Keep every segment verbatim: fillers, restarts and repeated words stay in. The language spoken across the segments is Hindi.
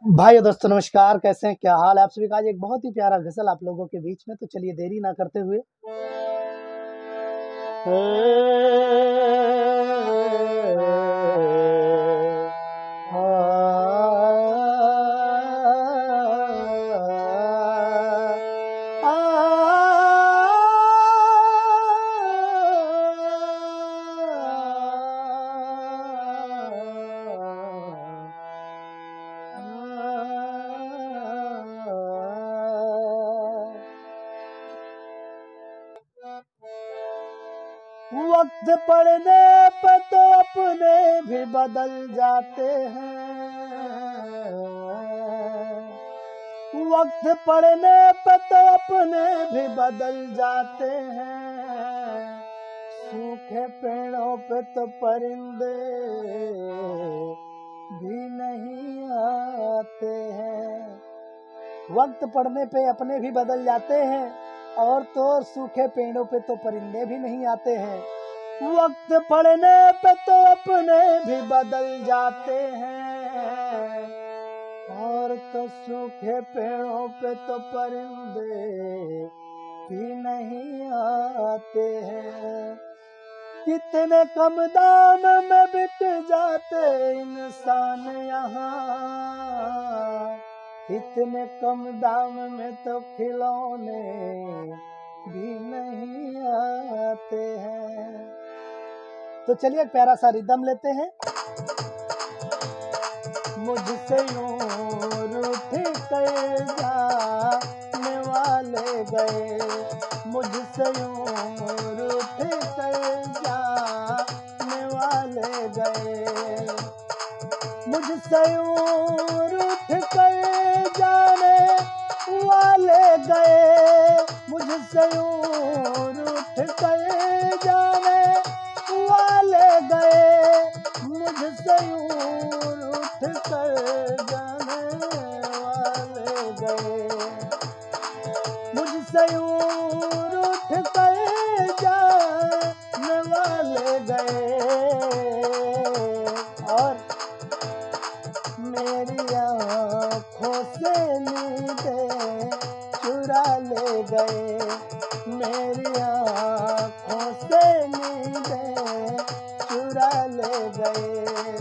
भाई दोस्तों नमस्कार, कैसे हैं? क्या हाल है आप सभी का? आज एक बहुत ही प्यारा गज़ल आप लोगों के बीच में, तो चलिए देरी ना करते हुए वक्त पड़ने पे तो अपने भी बदल जाते हैं। वक्त पड़ने पे तो अपने भी बदल जाते हैं। सूखे पेड़ों पे तो परिंदे भी नहीं आते हैं। वक्त पड़ने पे अपने भी बदल जाते हैं और तो और सूखे पेड़ों पे तो परिंदे भी नहीं आते हैं। वक्त पड़ने पे तो अपने भी बदल जाते हैं और तो सूखे पेड़ों पे तो परिंदे भी नहीं आते हैं। कितने कम दाम में बिक जाते इंसान यहाँ, इतने कम दाम में तो खिलौने भी नहीं आते हैं। तो चलिए एक प्यारा सा रिदम लेते हैं। मुझसे यूं रूठ कर जाने वाले गए, मुझसे यूं रूठ कर जाने वाले गए, मुझसे यूं रूठ कर जाने वाले गए, मुझसे यूं रूठ कर जाने वाले गए, मुझसे यूं रूठ कर जाने वाले गए, मुझसे यूं रूठ कर जाने वाले गए और मेरी आँखों से नींदें चुरा ले गए, मेरी आँखों से नींदें चुरा ले गए।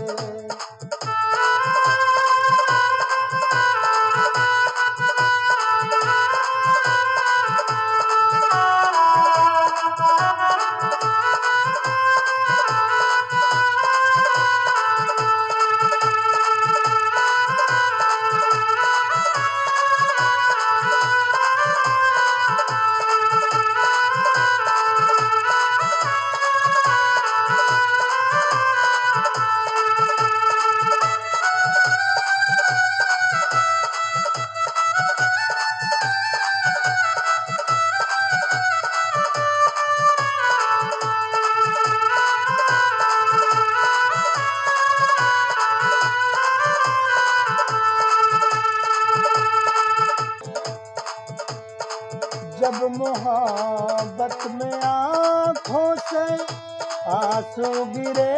जब मोहब्बत में आँखों से आंसू गिरे,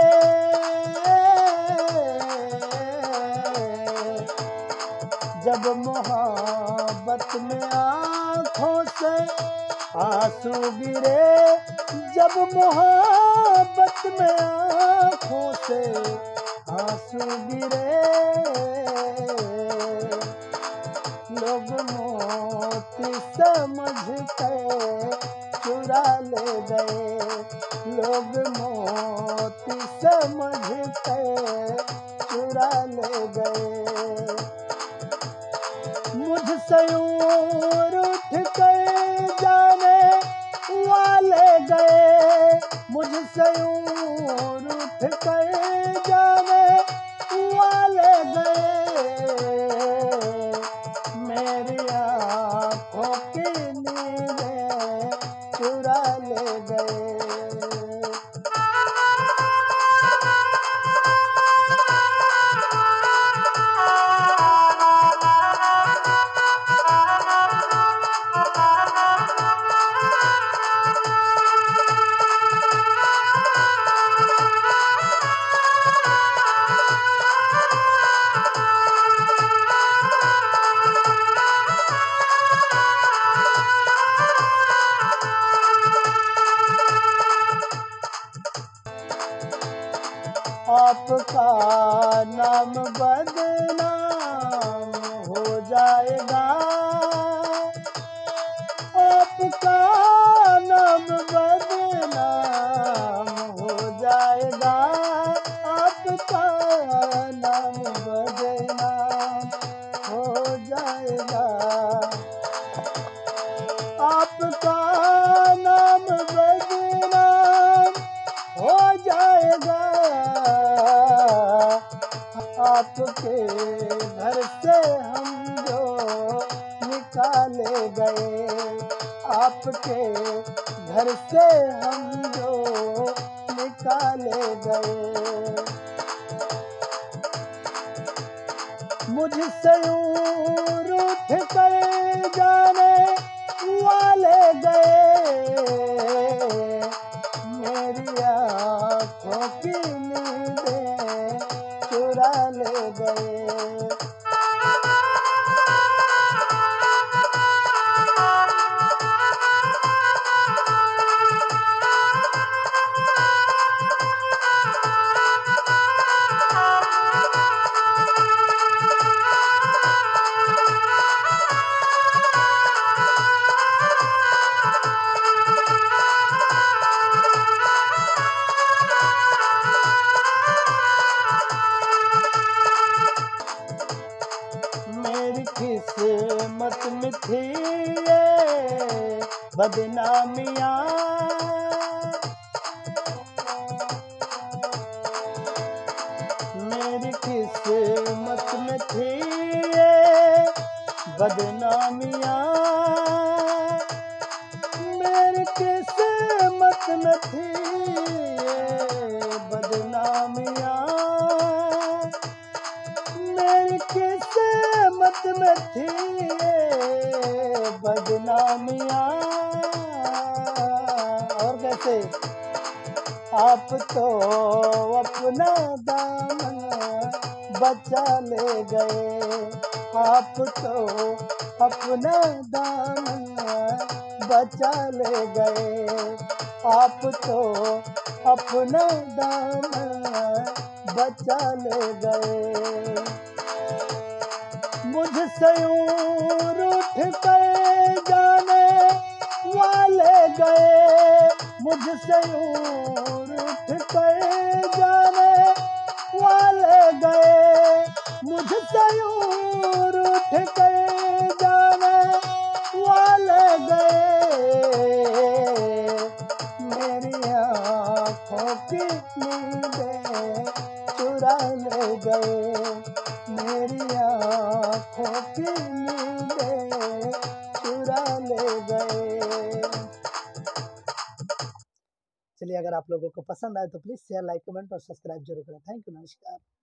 जब मोहब्बत में आँखों से आंसू गिरे, जब मोहब्बत में आँखों से आंसू गिरे, लोग मोती समझ कर चुरा ले गए, लोग मोती समझ कर चुरा ले गए, मुझसे यूं रूठ कर जाने वाले गए, मुझसे यूं रूठ कर जाने वाले गए, मेरी आँखों की नींदें चुरा ले गए। बदनाम हो जाएगा, आपका नाम बदनाम हो जाएगा, आपका नाम बदनाम हो जाएगा, आपका नाम बदनाम हो जाएगा, आपके घर से हम जो निकाले गए, आपके घर से हम जो निकाले गए, मुझसे यूं रूठ कर जाने वाले गए, मेरी आँखों की नींदें चुरा ले गए। मेरी किस्मत में थी ये बदनामियाँ, मेरी किस्मत में थी ये बदनामियाँ, मेरी किस्मत में थी ये बदनामियाँ, मेरी किस्मत में थी ये बदनामियाँ। और कैसे? आप तो अपना दामन बचा ले गए, आप तो अपना दामन बचा ले गए, आप तो अपना दामन बचा ले गए, मुझसे यूं रूठ कर जाने वाले गए, मुझसे यूं रूठ कर जाने वाले गए, मुझसे यूं रूठ कर जाने वाले गए, मेरी आँखों की नींदें चुरा ले गए, मेरी आँखों की नींदें चुरा ले गए। चलिए, अगर आप लोगों को पसंद आए तो प्लीज़ शेयर, लाइक, कमेंट और सब्सक्राइब जरूर करें। थैंक यू, नमस्कार।